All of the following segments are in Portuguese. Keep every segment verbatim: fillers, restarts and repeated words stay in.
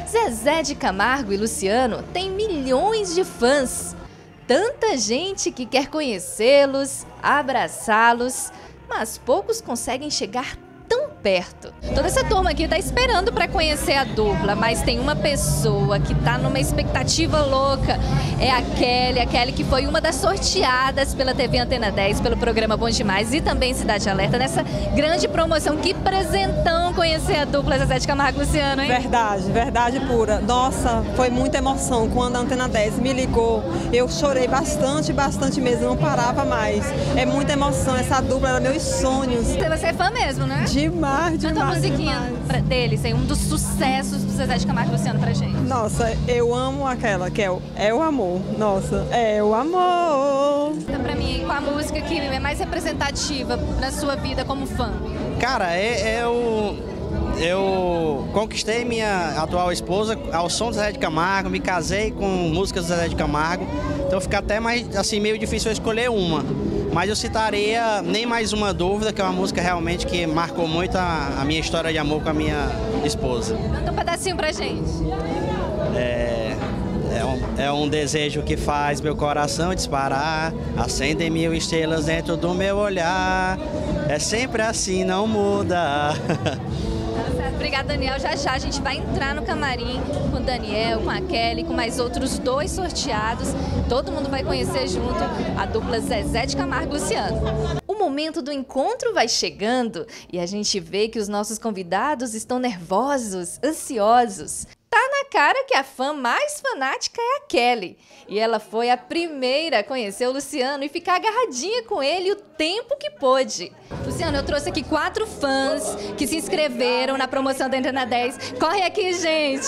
Zezé de Camargo e Luciano têm milhões de fãs. Tanta gente que quer conhecê-los, abraçá-los, mas poucos conseguem chegar tão perto. Toda essa turma aqui tá esperando para conhecer a dupla, mas tem uma pessoa que tá numa expectativa louca. É a Kelly, a Kelly que foi uma das sorteadas pela T V Antena dez, pelo programa Bom Demais e também Cidade Alerta, nessa grande promoção. Que presentão conhecer a dupla Zezé de Camargo e Luciano, hein? Verdade, verdade pura. Nossa, foi muita emoção quando a Antena dez me ligou. Eu chorei bastante, bastante mesmo, não parava mais. É muita emoção, essa dupla era meus sonhos. Você é fã mesmo, né? Demais, demais. Canta a musiquinha demais. deles, é um dos sucessos do Zezé de Camargo e Luciano pra gente. Nossa, eu amo aquela que é o, é o amor. Nossa, é o amor. Então, pra mim, qual a música que é mais representativa na sua vida como fã? Cara, é, é o... eu conquistei minha atual esposa ao som do Zezé de Camargo, me casei com músicas do Zezé de Camargo, então fica até mais, assim, meio difícil eu escolher uma. Mas eu citaria Nem Mais Uma Dúvida, que é uma música realmente que marcou muito a, a minha história de amor com a minha esposa. Canta um pedacinho pra gente. É, é, um, é um desejo que faz meu coração disparar, acendem mil estrelas dentro do meu olhar, é sempre assim, não muda. Obrigada, Daniel. Já já a gente vai entrar no camarim com o Daniel, com a Kelly, com mais outros dois sorteados. Todo mundo vai conhecer junto a dupla Zezé de Camargo e Luciano. O momento do encontro vai chegando e a gente vê que os nossos convidados estão nervosos, ansiosos. Tá na cara que a fã mais fanática é a Kelly. E ela foi a primeira a conhecer o Luciano e ficar agarradinha com ele o tempo que pôde. Luciano, eu trouxe aqui quatro fãs que se inscreveram na promoção da Antena dez. Corre aqui, gente!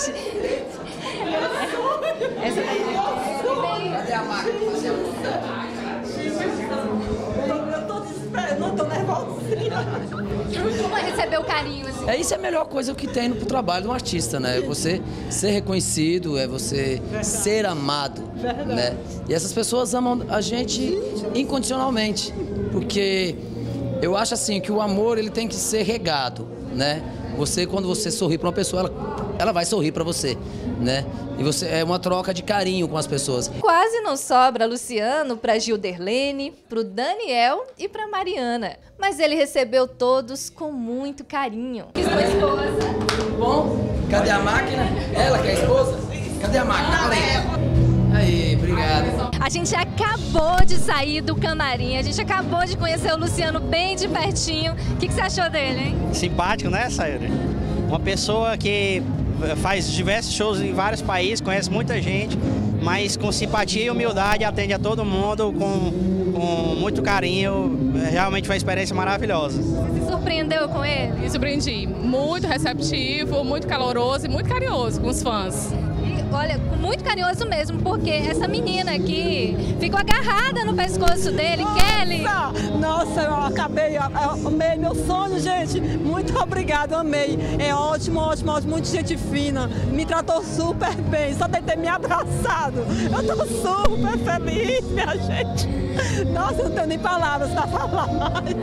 Essa daí. Cadê a máquina? Eu tô desesperada, eu tô nervosinha. Como é receber o carinho assim? É, isso é a melhor coisa que tem pro trabalho de um artista, né? É você ser reconhecido, é você Verdade. ser amado, Verdade. né? E essas pessoas amam a gente incondicionalmente, porque eu acho assim que o amor ele tem que ser regado, né? Você, quando você sorri para uma pessoa, ela, ela vai sorrir para você, né? E você é uma troca de carinho com as pessoas. Quase não sobra Luciano para Gilderlene, pro Daniel e para Mariana, mas ele recebeu todos com muito carinho. E sua esposa? Tudo bom? Cadê a máquina? Ela que é a esposa? Cadê a máquina? Aí, obrigado. A gente acabou de sair do camarim, a gente acabou de conhecer o Luciano bem de pertinho. O que, que você achou dele, hein? Simpático, né, Sayuri? Uma pessoa que faz diversos shows em vários países, conhece muita gente, mas com simpatia e humildade atende a todo mundo com, com muito carinho. Realmente foi uma experiência maravilhosa. Você se surpreendeu com ele? Me surpreendi. Muito receptivo, muito caloroso e muito carinhoso com os fãs. Olha, muito carinhoso mesmo, porque essa menina aqui ficou agarrada no pescoço dele, Nossa, Kelly. Nossa, eu acabei, eu amei meu sonho, gente. Muito obrigada, amei. É ótimo, ótimo, ótimo, muito gente fina. Me tratou super bem, só de ter me abraçado. Eu tô super feliz, minha gente. Nossa, eu não tenho nem palavras pra falar mais.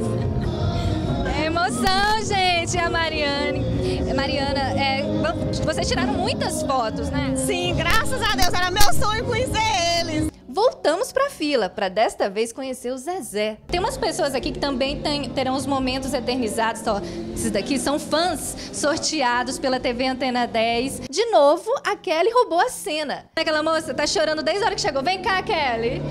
É emoção, gente, a Mariane. Mariana, é, vocês tiraram muitas fotos, né? Sim, graças a Deus, era meu sonho conhecer eles. Voltamos para a fila, para desta vez conhecer o Zezé. Tem umas pessoas aqui que também tem, terão os momentos eternizados. Ó, esses daqui são fãs sorteados pela T V Antena dez. De novo, a Kelly roubou a cena. Aquela moça tá chorando desde a hora que chegou. Vem cá, Kelly.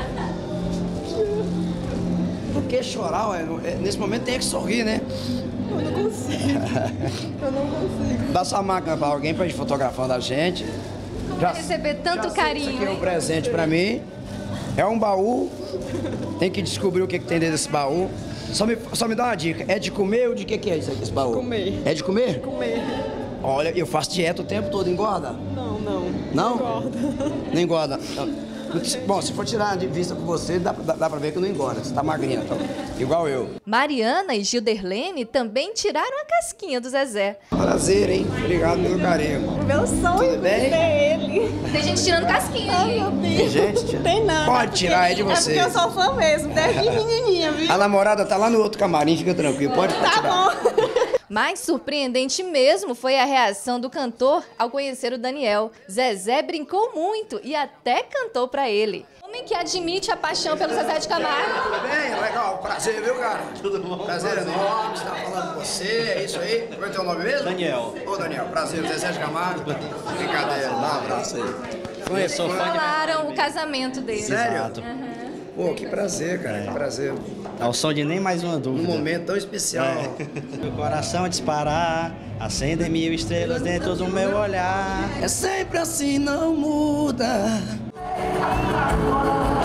Por que chorar? Ué? Nesse momento tem que sorrir, né? Eu não consigo. Eu não consigo. Dá sua máquina para alguém para ir fotografando a gente. Como já, receber tanto já carinho? Isso aqui é um presente para mim. É um baú. Tem que descobrir o que, que tem dentro desse baú. Só me, só me dá uma dica. É de comer ou de que, que é isso aqui, esse baú? De comer. É de comer? De comer. Olha, eu faço dieta o tempo todo. Engorda? Não, não. Não? Engorda. Não engorda. Bom, se for tirar de vista com você, dá, dá, dá pra ver que não engorda. Você tá magrinha, então. Igual eu. Mariana e Gilderlene também tiraram a casquinha do Zezé. Prazer, hein? Obrigado pelo carinho. Meu sonho Tudo bem? é ele. Tem gente tirando casquinha. Ai, meu Deus. Tem gente? Tira. Tem nada. Pode tirar, é de vocês. É porque eu sou fã mesmo, desde menininha, viu? A namorada tá lá no outro camarim, fica tranquilo. Pode, pode Tá tirar. bom. Mais surpreendente mesmo foi a reação do cantor ao conhecer o Daniel. Zezé brincou muito e até cantou pra ele. Homem que admite a paixão pelo Zezé de Camargo. Tudo bem? Legal. Prazer, viu, cara? Tudo bom? Prazer enorme estar falando com você. É isso aí? Qual é o teu nome mesmo? Daniel. Ô, Daniel. Prazer, Zezé de Camargo. Brincadeira. Dá um abraço aí. Eu sou fã de... Falaram o casamento dele. Sério? Exato. Pô, que prazer, cara. Que prazer. Ao som de nem mais uma Num dúvida. momento tão especial. É. Meu coração disparar, acender mil estrelas dentro do meu olhar. É sempre assim, não muda.